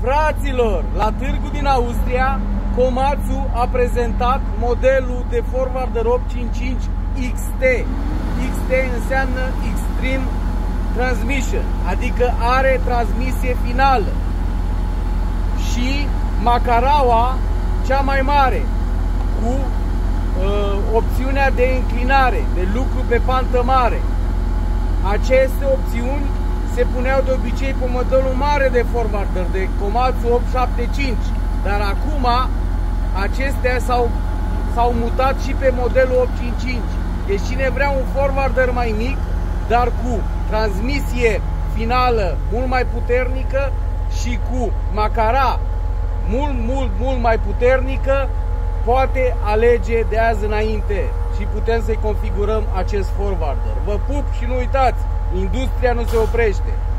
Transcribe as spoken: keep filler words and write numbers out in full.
Fraților, la târgul din Austria, Komatsu a prezentat modelul de forwarder opt cincizeci și cinci X T. X T înseamnă Extreme Transmission, adică are transmisie finală. Și Makarawa, cea mai mare, cu uh, opțiunea de înclinare, de lucru pe pantă mare. Aceste opțiuni se puneau de obicei pe modelul mare de forwarder, de Komatsu opt șaptezeci și cinci, dar acum acestea s-au mutat și pe modelul opt cincizeci și cinci. Deci cine vrea un forwarder mai mic, dar cu transmisie finală mult mai puternică și cu Makara mult, mult, mult mai puternică, poate alege de azi înainte și putem să-i configurăm acest forwarder. Vă pup și nu uitați, industria nu se oprește.